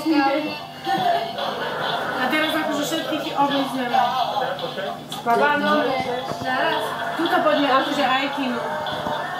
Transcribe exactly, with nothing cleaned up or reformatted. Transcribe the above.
A teraz akože všetkých oblízeme. S babánom. Tuto poďme akože aj kinu.